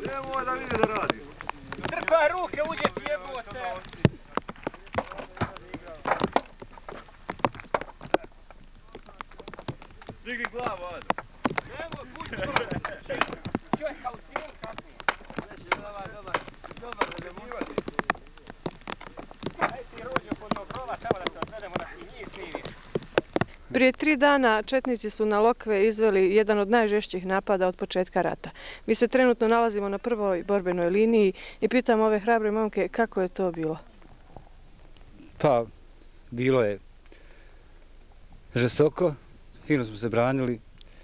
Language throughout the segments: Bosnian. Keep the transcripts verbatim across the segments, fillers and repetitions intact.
Nemoj da vidi da radi. Trpaj ruke, uđe ti jebote. Digni glavu, ajde. Nemoj, pući čovjeka u cijelu kasnije. Dobar, dobar, dobar da zamivati. Ajde ti rođe kod Nobrova, tamo da te odvedemo da ti njih snimiš. Prije tri dana četnici su na Lokve izveli jedan od najžešćih napada od početka rata. Mi se trenutno nalazimo na prvoj borbenoj liniji i pitam ove hrabre momke kako je to bilo. Pa, bilo je žestoko, fino smo se branili,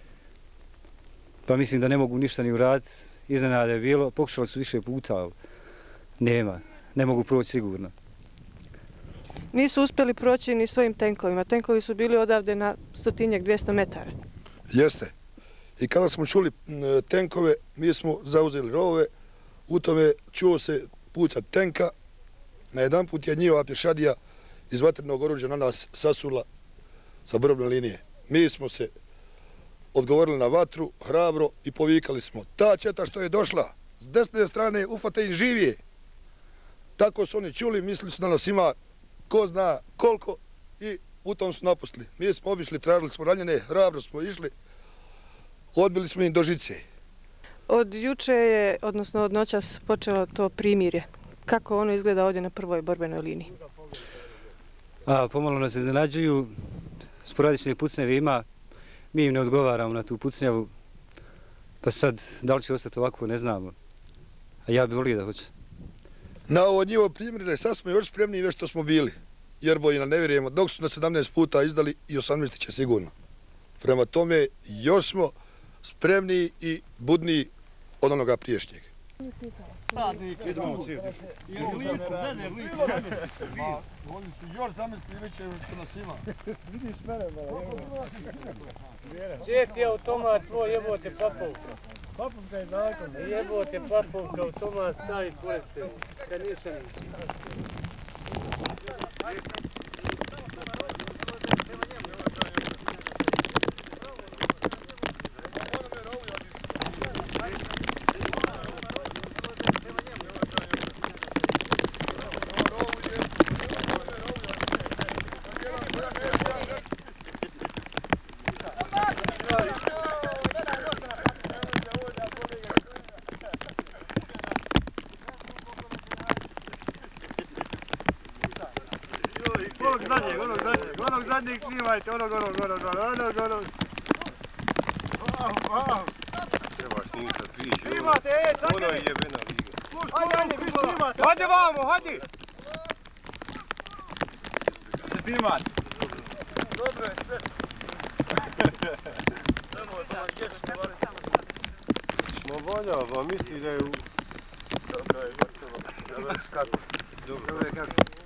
pa mislim da ne mogu ništa ni uraditi. Iznenada je bilo, pokušali su više puta, ali nema, ne mogu proći sigurno. Nisu uspjeli proći ni svojim tenkovima. Tenkovi su bili odavde na stotinjak, dvjesto metara. Jeste. I kada smo čuli tenkove, mi smo zauzeli rovove, u tome čuo se pucat tenka, na jedan put je njihova pješadija iz vatrenog oruđa na nas sasula sa borbene linije. Mi smo se odgovorili na vatru, hrabro i povikali smo. Ta četa što je došla, s desne strane ufate im živije. Tako su oni čuli, mislili su da nas ima ko zna koliko i u tom su napustili. Mi smo obišli, tražili smo ranjene, hrabro smo išli, odbili smo im do žice. Od juče je, odnosno od noćas, počelo to primirje. Kako ono izgleda ovdje na prvoj borbenoj liniji? A, pomalo nas iznenađuju, sporadične pucnjeve ima, mi im ne odgovaramo na tu pucnjavu, pa sad da li će ostati ovako ne znamo, a ja bih volio da hoće. Na ovo njivo primirje sad smo još spremniji već što smo bili, jer bojina ne vjerujemo, dok su na sedamnaest puta izdali i osamnaest će sigurno. Prema tome još smo spremniji i budniji od onoga priješnjeg. Oni su još zamislili već što nas ima. Vidiš mene malo. Ček ti automat tvoj jebote papovka. Papovka je zakon. Jebote papovka, automat stavi pored se. Kad nisam nisam. Onog zadnjeg, onog zadnjeg, onog zadnjeg snimajte, onog, onog, onog, onog, onog. Trebaš snimati kad priđe. Snimate, ej, čakaj! Ono je jebena liga. Hajde, hajde, vi snimate! Hajde vamo, hajde! Snimati. Dobro je sve. Ma volja, pa misli da je u... Dobro je, gotovo. Dobro je kako?